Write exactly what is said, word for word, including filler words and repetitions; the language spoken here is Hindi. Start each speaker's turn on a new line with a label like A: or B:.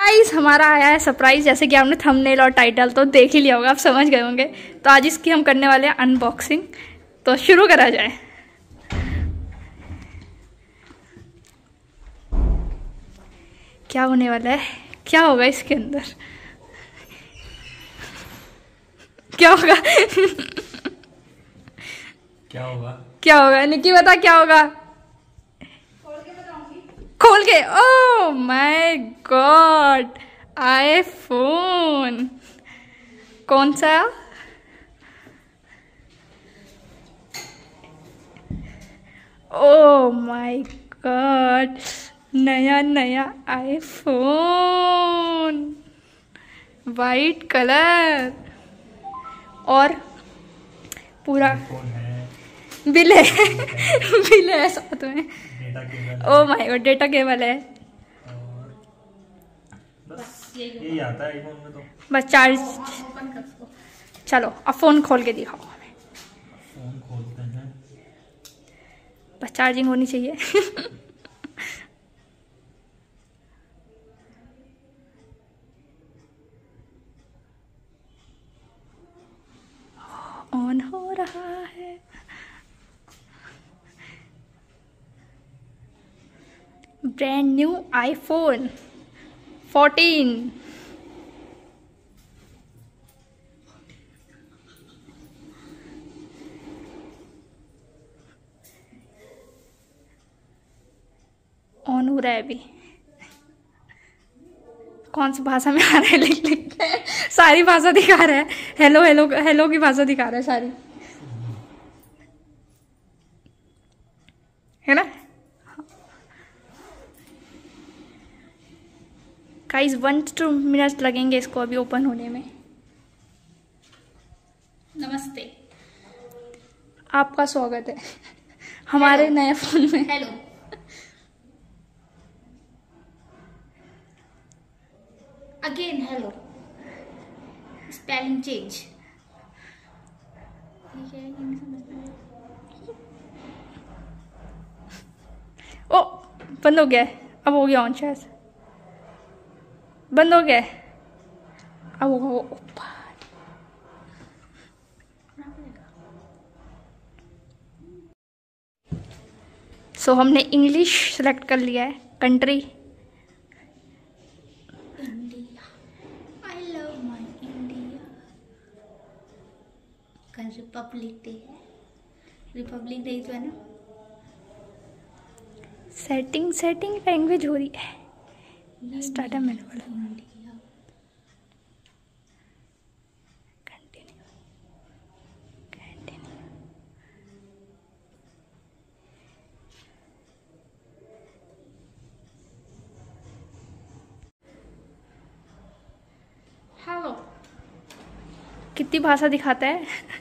A: गाइस हमारा आया है सरप्राइज, जैसे कि आपने थंबनेल और टाइटल तो देख ही लिया होगा, आप समझ गए होंगे। तो आज इसकी हम करने वाले हैं अनबॉक्सिंग। तो शुरू करा जाए। क्या होने वाला है, क्या होगा इसके अंदर, क्या होगा
B: क्या होगा
A: क्या होगा निक्की बता क्या होगा। खोल के, ओह माय गॉड, आईफोन। कौन सा? ओह माय गॉड, नया नया आईफोन, वाइट कलर और पूरा
B: फोन है,
A: बिल है बिल है साथ में।
B: Data cable
A: oh my god, data cable है।
B: और बस यही आता है आईफोन में। तो
A: बस चार्ज। चलो अब फोन खोल के दिखाओ हमें।
B: फोन खोलते हैं।
A: बस चार्जिंग होनी चाहिए ऑन हो रहा है। Brand new iPhone fourteen. On हो रहा है अभी। कौन सी भाषा में आ रहा है लिख लिख के? सारी भाषा दिखा रहा है। हेलो हेलो हेलो की भाषा दिखा रहा है सारी, है ना। गाइस वन टू मिनट्स लगेंगे इसको अभी ओपन होने में।
C: नमस्ते,
A: आपका स्वागत है हमारे नए फोन में।
C: Hello. Again hello, spelling change. ठीक है, ये नहीं समझ में
A: ओ बंद हो गया है, अब हो गया ऑन शायद। बंद हो गया है, अब होगा वो ओपन। सो so, हमने इंग्लिश सेलेक्ट कर लिया है, country
C: India. I love my India. कल रिपब्लिक डे है, रिपब्लिक डे तो है ना।
A: सेटिंग सेटिंग लैंग्वेज हो रही है। स्टार्ट है मैंने बोला
C: इंडिया।
A: Continue continue.
C: हेलो।
A: कितनी भाषा दिखाता है